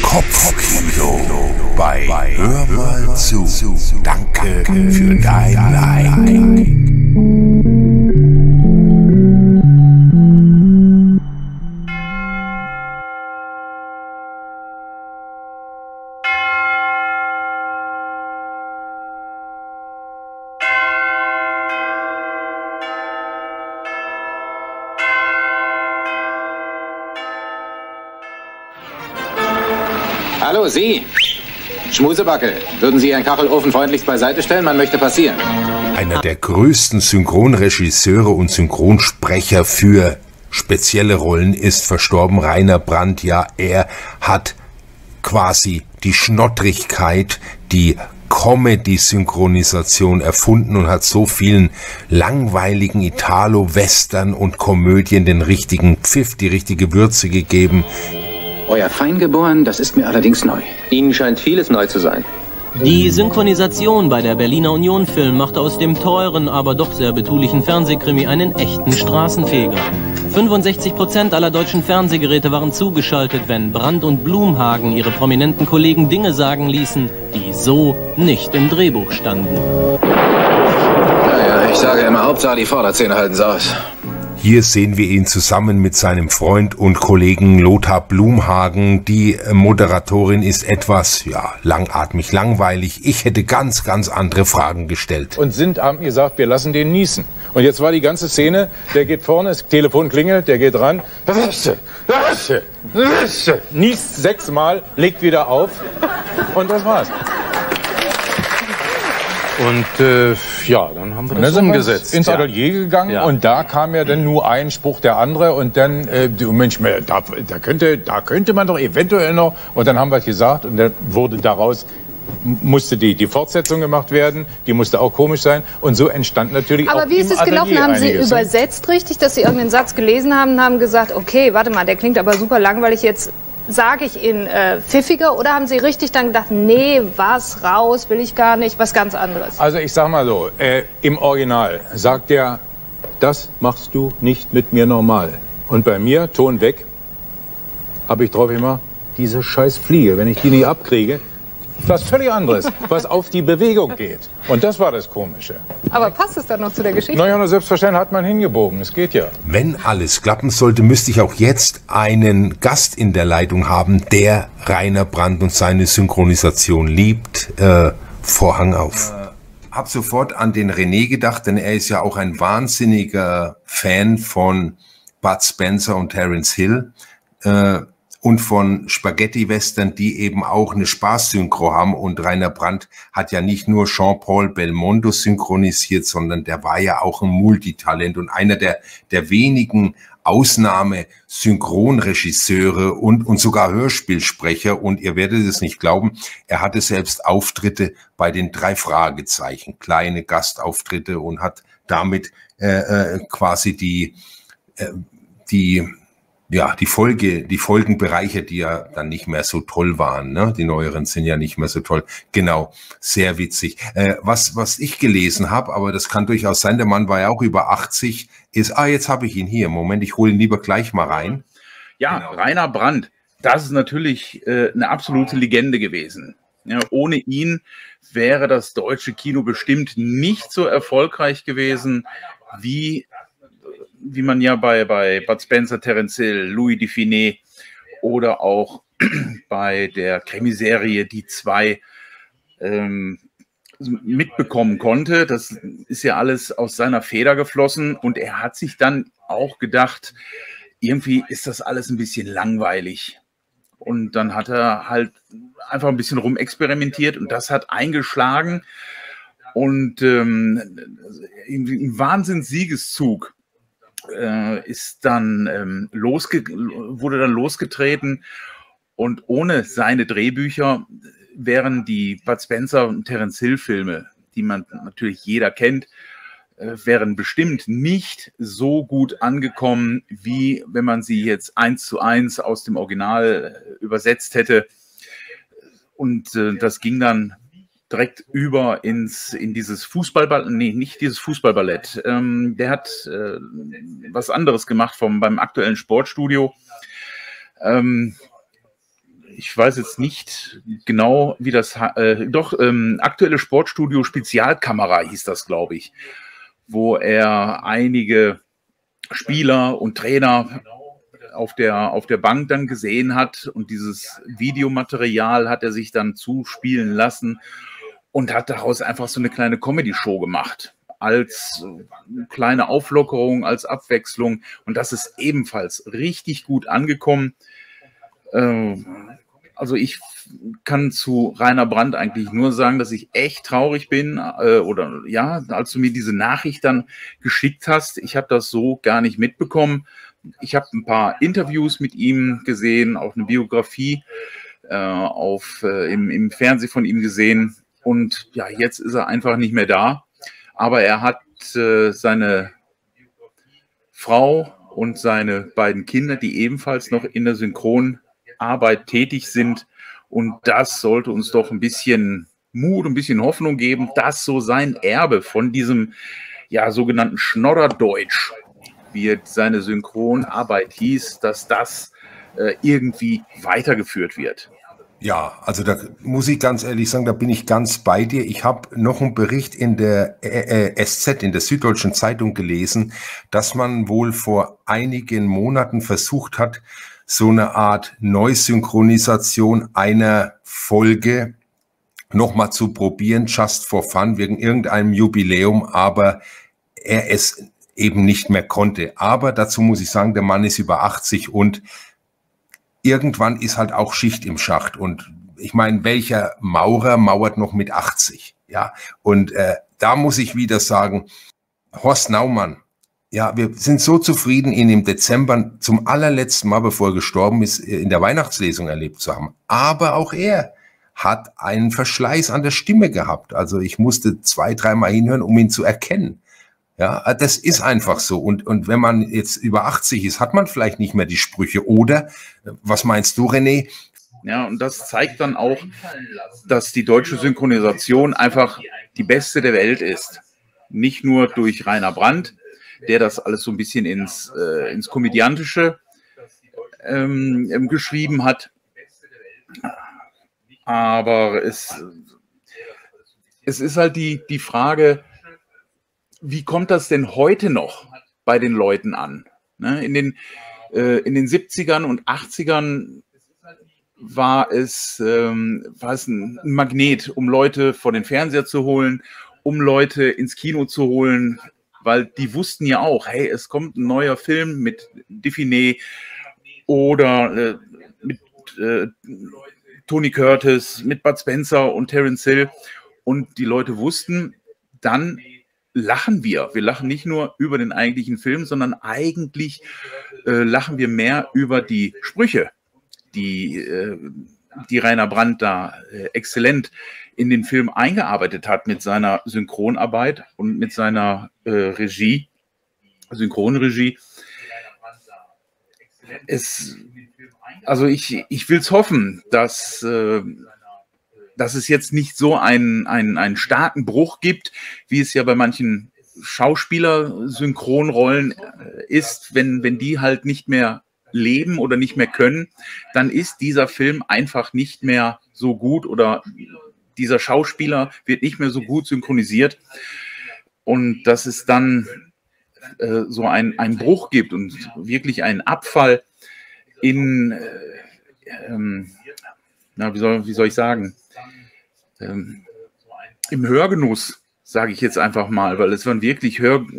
Kopfkino bei Hör mal zu. Danke für dein Like. Hallo, Sie! Schmusebacke, würden Sie Ihren Kachelofen freundlichst beiseite stellen? Man möchte passieren. Einer der größten Synchronregisseure und Synchronsprecher für spezielle Rollen ist verstorben, Rainer Brandt. Ja, er hat quasi die Schnottrigkeit, die Comedy-Synchronisation erfunden und hat so vielen langweiligen Italo-Western und Komödien den richtigen Pfiff, die richtige Würze gegeben. Euer Feingeboren, das ist mir allerdings neu. Ihnen scheint vieles neu zu sein. Die Synchronisation bei der Berliner Union Film machte aus dem teuren, aber doch sehr betulichen Fernsehkrimi einen echten Straßenfeger. 65% aller deutschen Fernsehgeräte waren zugeschaltet, wenn Brandt und Blumhagen ihre prominenten Kollegen Dinge sagen ließen, die so nicht im Drehbuch standen. Naja, ich sage immer, Hauptsache die Vorderzähne halten's aus. Hier sehen wir ihn zusammen mit seinem Freund und Kollegen Lothar Blumhagen. Die Moderatorin ist etwas, langatmig, langweilig. Ich hätte ganz andere Fragen gestellt. Und haben gesagt, wir lassen den niesen. Und jetzt war die ganze Szene, der geht vorne, das Telefon klingelt, der geht ran. Niest 6-mal, legt wieder auf. Und das war's. Und dann haben wir das umgesetzt. Ins Atelier gegangen und da kam ja dann nur ein Spruch der andere und dann, Mensch, da könnte man doch eventuell noch, und dann haben wir es gesagt und dann wurde daraus, musste die Fortsetzung gemacht werden, die musste auch komisch sein und so entstand natürlich auch im Atelier. Aber wie ist es gelaufen? Haben Sie übersetzt richtig, dass Sie irgendeinen Satz gelesen haben und haben gesagt, okay, warte mal, der klingt aber super langweilig, jetzt sage ich ihn pfiffiger, oder haben Sie richtig dann gedacht, nee, was, raus, will ich gar nicht, was ganz anderes? Also ich sag mal so, im Original sagt er, das machst du nicht mit mir normal. Und bei mir, Ton weg, habe ich drauf immer, diese scheiß Fliege, wenn ich die nicht abkriege, was völlig anderes, was auf die Bewegung geht. Und das war das Komische. Aber passt es dann noch zu der Geschichte? Naja, selbstverständlich hat man hingebogen, es geht ja. Wenn alles klappen sollte, müsste ich auch jetzt einen Gast in der Leitung haben, der Rainer Brandt und seine Synchronisation liebt. Vorhang auf. Hab sofort an den René gedacht, denn er ist ja auch ein wahnsinniger Fan von Bud Spencer und Terence Hill. Und von Spaghetti-Western, die eben auch eine Spaßsynchro haben. Und Rainer Brandt hat ja nicht nur Jean-Paul Belmondo synchronisiert, sondern der war ja auch ein Multitalent und einer der wenigen Ausnahme-Synchronregisseure und sogar Hörspielsprecher. Und ihr werdet es nicht glauben, er hatte selbst Auftritte bei den 3 Fragezeichen, kleine Gastauftritte, und hat damit quasi die Folgen bereichert, die ja dann nicht mehr so toll waren, ne? Die neueren sind ja nicht mehr so toll. Genau, sehr witzig. Was ich gelesen habe, aber das kann durchaus sein, der Mann war ja auch über 80, ist, jetzt habe ich ihn hier. Moment, ich hole ihn lieber gleich mal rein. Ja, genau. Rainer Brandt, das ist natürlich eine absolute Legende gewesen. Ja, ohne ihn wäre das deutsche Kino bestimmt nicht so erfolgreich gewesen, wie man ja bei Bud Spencer, Terence Hill, Louis Define oder auch bei der Krimiserie Die 2 mitbekommen konnte. Das ist ja alles aus seiner Feder geflossen und er hat sich dann auch gedacht, irgendwie ist das alles ein bisschen langweilig. Und dann hat er halt einfach ein bisschen rumexperimentiert und das hat eingeschlagen und im Wahnsinns-Siegeszug wurde dann losgetreten und ohne seine Drehbücher wären die Bud Spencer und Terence Hill Filme, die man natürlich jeder kennt, wären bestimmt nicht so gut angekommen, wie wenn man sie jetzt 1:1 aus dem Original übersetzt hätte. Und das ging dann direkt über in dieses Fußballballett, nee, nicht dieses Fußballballett. Der hat beim aktuellen Sportstudio. ich weiß jetzt nicht genau, wie das, aktuelle Sportstudio Spezialkamera hieß das, glaube ich, wo er einige Spieler und Trainer auf der Bank dann gesehen hat und dieses Videomaterial hat er sich dann zuspielen lassen und hat daraus einfach so eine kleine Comedy-Show gemacht. Als kleine Auflockerung, als Abwechslung. Und das ist ebenfalls richtig gut angekommen. Also ich kann zu Rainer Brandt eigentlich nur sagen, dass ich echt traurig bin. Als du mir diese Nachricht dann geschickt hast, ich habe das so gar nicht mitbekommen. Ich habe ein paar Interviews mit ihm gesehen, auch eine Biografie im Fernsehen von ihm gesehen. Und ja, jetzt ist er einfach nicht mehr da. Aber er hat seine Frau und seine beiden Kinder, die ebenfalls noch in der Synchronarbeit tätig sind. Und das sollte uns doch ein bisschen Mut, ein bisschen Hoffnung geben, dass so sein Erbe von diesem sogenannten Schnodderdeutsch, wie seine Synchronarbeit hieß, dass das irgendwie weitergeführt wird. Ja, also da muss ich ganz ehrlich sagen, da bin ich ganz bei dir. Ich habe noch einen Bericht in der SZ, in der Süddeutschen Zeitung gelesen, dass man wohl vor einigen Monaten versucht hat, so eine Art Neusynchronisation einer Folge nochmal zu probieren, just for fun, wegen irgendeinem Jubiläum, aber er es eben nicht mehr konnte. Aber dazu muss ich sagen, der Mann ist über 80 und irgendwann ist halt auch Schicht im Schacht. Und ich meine, welcher Maurer mauert noch mit 80? Ja, und da muss ich wieder sagen, Horst Naumann, ja, wir sind so zufrieden, ihn im Dezember zum allerletzten Mal, bevor er gestorben ist, in der Weihnachtslesung erlebt zu haben. Aber auch er hat einen Verschleiß an der Stimme gehabt. Also ich musste 2-3 Mal hinhören, um ihn zu erkennen. Ja, das ist einfach so. Und wenn man jetzt über 80 ist, hat man vielleicht nicht mehr die Sprüche. Oder, was meinst du, René? Ja, und das zeigt dann auch, dass die deutsche Synchronisation einfach die beste der Welt ist. Nicht nur durch Rainer Brandt, der das alles so ein bisschen ins Komödiantische geschrieben hat. Aber es ist halt die Frage, wie kommt das denn heute noch bei den Leuten an? Ne? In den 70ern und 80ern war es ein Magnet, um Leute vor den Fernseher zu holen, um Leute ins Kino zu holen, weil die wussten ja auch, hey, es kommt ein neuer Film mit Dauphiné oder mit Tony Curtis, mit Bud Spencer und Terence Hill. Und die Leute wussten, dann lachen wir. Wir lachen nicht nur über den eigentlichen Film, sondern eigentlich lachen wir mehr über die Sprüche, die Rainer Brandt da exzellent in den Film eingearbeitet hat mit seiner Synchronarbeit und mit seiner Synchronregie. Also ich will es hoffen, dass es jetzt nicht so einen starken Bruch gibt, wie es ja bei manchen Schauspieler-Synchronrollen ist, wenn die halt nicht mehr leben oder nicht mehr können, dann ist dieser Film einfach nicht mehr so gut oder dieser Schauspieler wird nicht mehr so gut synchronisiert und dass es dann so einen Bruch gibt und wirklich einen Abfall in, wie soll ich sagen, im Hörgenuss, sage ich jetzt einfach mal, weil es waren wirklich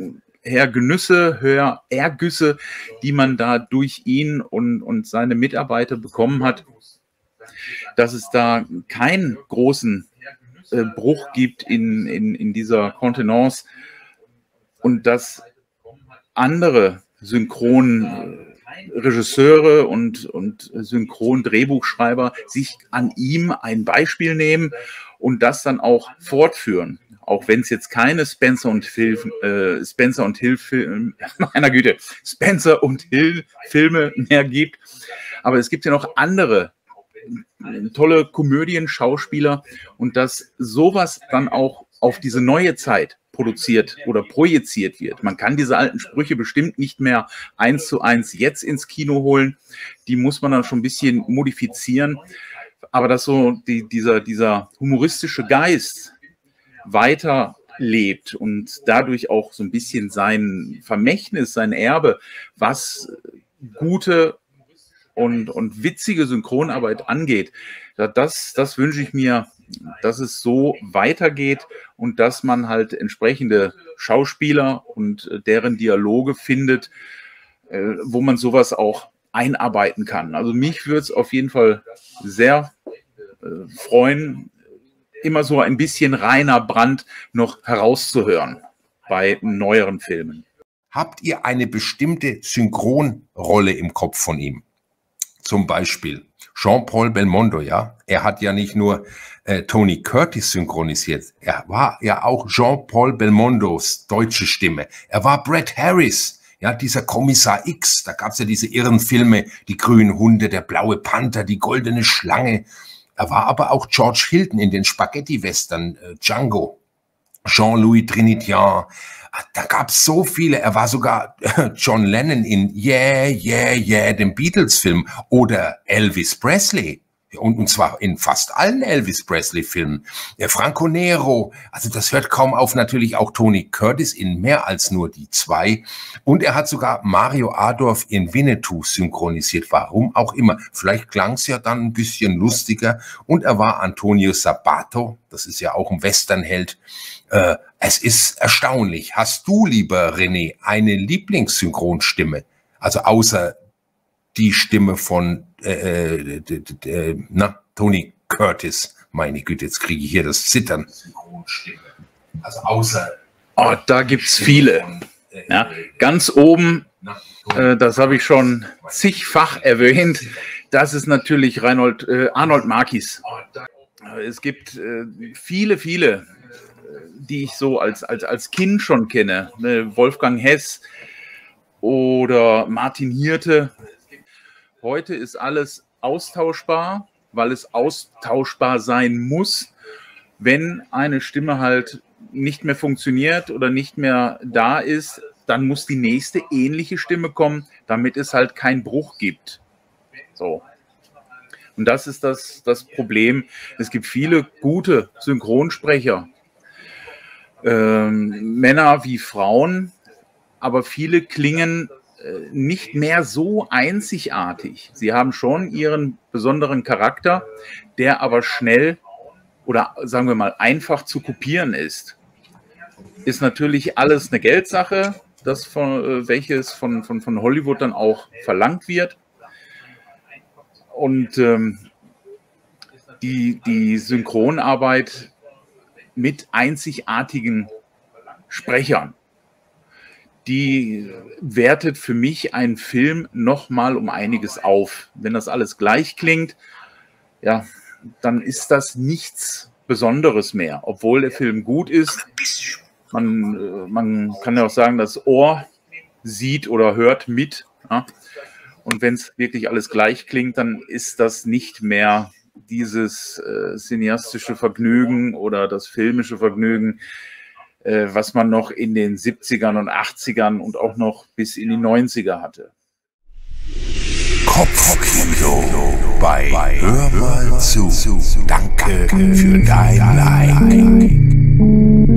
Hörergüsse, die man da durch ihn und seine Mitarbeiter bekommen hat, dass es da keinen großen Bruch gibt in dieser Kontenance und dass andere Synchronregisseure und Synchrondrehbuchschreiber sich an ihm ein Beispiel nehmen und das dann auch fortführen. Auch wenn es jetzt keine Spencer und Hill Filme mehr gibt. Aber es gibt ja noch andere tolle Komödien, Schauspieler und dass sowas dann auch auf diese neue Zeit produziert oder projiziert wird. Man kann diese alten Sprüche bestimmt nicht mehr 1:1 jetzt ins Kino holen. Die muss man dann schon ein bisschen modifizieren. Aber dass so dieser humoristische Geist weiterlebt und dadurch auch so ein bisschen sein Vermächtnis, sein Erbe, was gute und witzige Synchronarbeit angeht, das wünsche ich mir, dass es so weitergeht und dass man halt entsprechende Schauspieler und deren Dialoge findet, wo man sowas auch einarbeiten kann. Also mich würde es auf jeden Fall sehr freuen, immer so ein bisschen Rainer Brandt noch herauszuhören bei neueren Filmen. Habt ihr eine bestimmte Synchronrolle im Kopf von ihm? Zum Beispiel Jean-Paul Belmondo, ja? Er hat ja nicht nur Tony Curtis synchronisiert, er war ja auch Jean-Paul Belmondos deutsche Stimme. Er war Bret Harris, ja, dieser Kommissar X. Da gab es ja diese irren Filme, die grünen Hunde, der blaue Panther, die goldene Schlange. Er war aber auch George Hilton in den Spaghetti-Western, Django, Jean-Louis Trintignant. Da gab es so viele. Er war sogar John Lennon in Yeah, Yeah, Yeah, dem Beatles-Film, oder Elvis Presley. Und zwar in fast allen Elvis Presley-Filmen. Franco Nero, also das hört kaum auf. Natürlich auch Tony Curtis in mehr als nur die zwei. Und er hat sogar Mario Adorf in Winnetou synchronisiert. Warum auch immer. Vielleicht klang es ja dann ein bisschen lustiger. Und er war Antonio Sabato, das ist ja auch ein Westernheld. Es ist erstaunlich. Hast du, lieber René, eine Lieblingssynchronstimme? Also außer die Stimme von Tony Curtis. Meine Güte, jetzt kriege ich hier das Zittern. Also außer... Oh, da gibt es viele. Ja, ganz oben, das habe ich schon zigfach erwähnt, das ist natürlich Arnold Marquis. Es gibt viele, die ich so als Kind schon kenne. Wolfgang Hess oder Martin Hirte. Heute ist alles austauschbar, weil es austauschbar sein muss. Wenn eine Stimme halt nicht mehr funktioniert oder nicht mehr da ist, dann muss die nächste ähnliche Stimme kommen, damit es halt keinen Bruch gibt. So. Und das ist das Problem. Es gibt viele gute Synchronsprecher, Männer wie Frauen, aber viele klingen nicht mehr so einzigartig. Sie haben schon ihren besonderen Charakter, der aber schnell oder sagen wir mal einfach zu kopieren ist. Ist natürlich alles eine Geldsache, welches von Hollywood dann auch verlangt wird. Und die Synchronarbeit mit einzigartigen Sprechern, die wertet für mich einen Film nochmal um einiges auf. Wenn das alles gleich klingt, ja, dann ist das nichts Besonderes mehr, obwohl der Film gut ist. Man kann ja auch sagen, das Ohr sieht oder hört mit. Ja? Und wenn es wirklich alles gleich klingt, dann ist das nicht mehr dieses cineastische Vergnügen oder das filmische Vergnügen, was man noch in den 70ern und 80ern und auch noch bis in die 90er hatte. Kopfkino bei Hör mal zu. Danke für dein Like.